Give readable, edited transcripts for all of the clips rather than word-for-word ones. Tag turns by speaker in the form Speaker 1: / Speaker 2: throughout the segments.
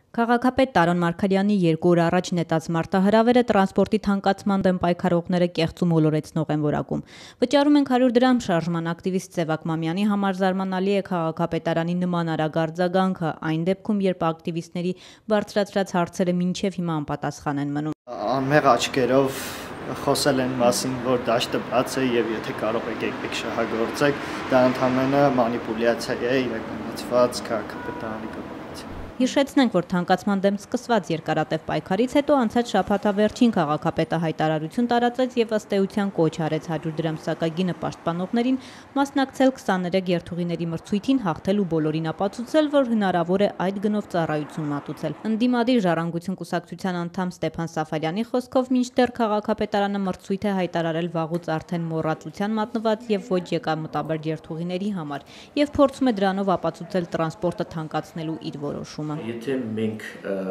Speaker 1: Քաղաքապետ Տարոն Մարգարյանի երկու օր առաջ նետած մարտահրավերը տրանսպորտի թանկացման դեմ պայքարողները կեղծ ու մոլորեցնող են որակում։ Վճարում ենք 100 դրամ շարժման ակտիվիստ Սևակ Մամյանի համար զարմանալի է քաղաքապետարանի նման արագ արձագանքը, այն դեպքում, երբ ակտիվիստների բարձրացրած հարցերը մինչև հիմա անպատասխան են մնում։
Speaker 2: Անմեղ աչքերով խոսել են մասին, որ դաշտը բաց է եւ եթե կարող եք եկեք շահագործեք, դա ընդհանրապես մանիպուլյացիա է իրականացված քաղաքապետարանի կողմից։
Speaker 1: Հիշեցնենք, որ թանկացման դեմ սկսված երկարատև պայքարից հետո անցած շաբաթավերջին քաղաքապետը հայտարարություն տարածեց եւ ըստ էության կոչ արեց 100 դրամ սակագինը պաշտպանողներին մասնակցել 23 երթուղիների մրցույթին, հաղթել ու բոլորին ապացուցել, որ հնարավոր է այդ գնով ծառայություն մատուցել։ Ընդդիմադիր ժառանգություն կուսակցության անդամ Ստեփան Սաֆարյանի խոսքով մինչդեռ քաղաքապետարանը մրցույթ է հայտարարել վաղուց արդեն մոռացության մատնված եւ ոչ եկամտաբեր երթուղիների համար եւ փորձում է դրանով ապացուցել տրանսպորտը թանկացնելու իր որոշումը։
Speaker 3: Եթե մենք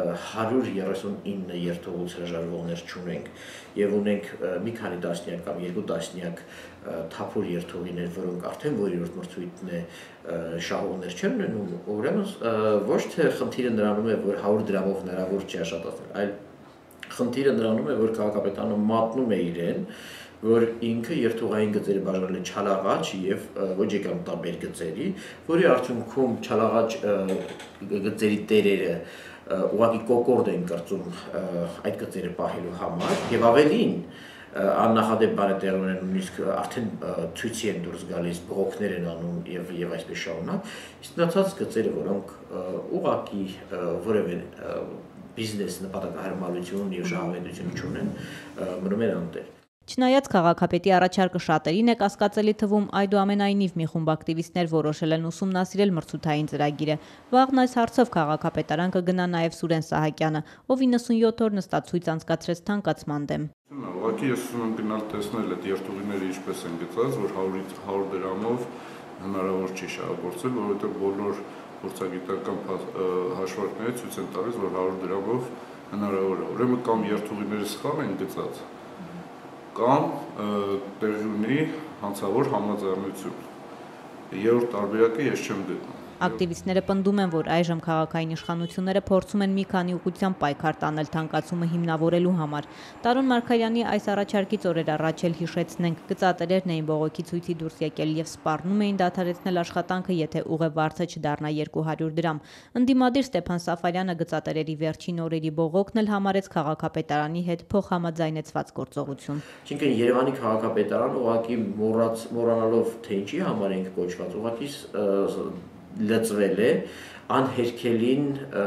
Speaker 3: 139 երթուղուց հրաժարվողներ չունենք եւ ունենք մի քանի տասնյակ կամ երկու տասնյակ թափուր երթուղիներ, որոնք արդեն որերորդ մրցույթն է շահողներ չեն ունենում, ուրեմն ոչ թե խնդիրը նրանում է, որ 100 դրամով հնարավոր չի աշխատել, այլ խնդիրը նրանում է, որ քաղաքապետարանը մատնում է իրեն, որ ինքը երթուղային գծերը բաժանել է չալաղաչ եւ ոչ եկամտաբեր գծերի, որի արդյունքում չալաղաչ գծերի տերերը ուղղակի կոկորդ են կրծում այդ գծերը պահելու համար եւ ավելին աննախադեպ բան է տեղի ունենում, նույնիսկ արդեն ցույցի են դուրս գալիս, բողոքներ են անում եւ այսպես շարունակ, իսկ մնացած գծերը, որոնք ուղղակի որևէ բիզնես նպատակահարմարություն եւ շահավետություն չունեն, մնում են անտեր։
Speaker 1: Չնայած քաղաքապետի առաջարկը շատերին է կասկածելի թվում, այդուամենայնիվ մի խումբ ակտիվիստներ որոշել են ուսումնասիրել մրցութային ծրագիրը։ Վաղն այս հարցով քաղաքապետարան կգնա նաև Սուրեն Սահակյանը, ով 97 օր նստացույց անցկացրեց թանկացման դեմ։
Speaker 4: Ուղղակի ես ուզում եմ գնալ տեսնել այդ երթուղիները ինչպես են գծած, որ 100 դրամով հնարավոր չի շահագործել, որովհետև բոլոր փորձագիտական հաշվարկները ցույց են տալիս, որ 100 դրամով հնարավոր է։ Ուրեմն կամ երթուղիները սխալ են գծած, կամ տեղի ունի հանցավոր համաձայնություն։ Երրորդ տարբերակը ես չեմ գտնում։
Speaker 1: Ակտիվիստները պնդում են, որ այժմ քաղաքային իշխանությունները փորձում են մի քանի ուղղությամբ պայքար տանել թանկացումը հիմնավորելու համար։ Տարոն Մարգարյանի այս առաջարկից օրեր առաջ էլ հիշեցնենք, գծատերերն էին բողոքի ցույցի դուրս եկել եւ սպառնում էին դադարեցնել աշխատանքը, եթե ուղևորը չդառնա 200 դրամ։ Ընդդիմադիր Ստեփան Սաֆարյանը գծատերերի վերջին օրերի բողոքն էլ համարեց քաղաքապետարանի հետ փոխհամաձայնեցված գործողություն։
Speaker 3: Այսինքն Երևանի քաղաքապետարանը ուղղակի մոռանալով թե ինչի համար ենք կոչված, ուղղակի լծվել է անհերքելին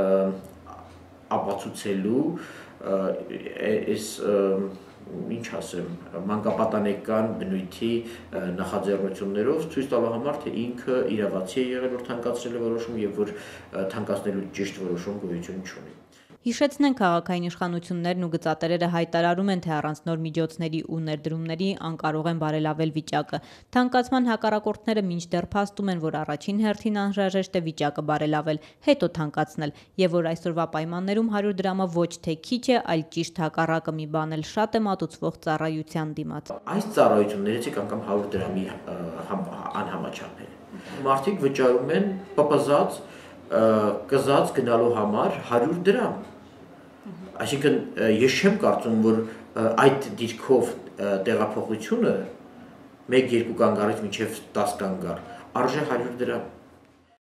Speaker 3: ապացուցելու այս ինչ ասեմ մանկապատանեկան բնույթի նախաձեռնություններով ցույց տալու համար, թե ինքը իրավացի է եղել, որ թանկացրել է որոշում եւ որ թանկացնելու ճիշտ որոշում գոյություն չունի։
Speaker 1: Հիշեցնենք, քաղաքային իշխանություններն ու գծատերերը հայտարարում են, թե առանց նոր միջոցների ու ներդրումների անկարող են բարելավել վիճակը։ Թանկացման հակառակորդները մինչդեռ փաստում են, որ առաջին հերթին անհրաժեշտ է վիճակը բարելավել, հետո թանկացնել, եւ որ այսօրվա պայմաններում 100 դրամը ոչ թե քիչ է, այլ ճիշտ հակառակը մի բան էլ շատ է մատուցվող ծառայության դիմաց։
Speaker 3: Այս ծառայություններից անգամ 100 դրամի անհամաչափ է։ Մարդիկ վճարում են պպզած կզած գնալու համար 100 դրամ։ Այսինքն ես չեմ կարծում, որ այդ դիրքով տեղափոխությունը 1-2 կանգառից մինչև 10 կանգառ արժե 100 դրամ։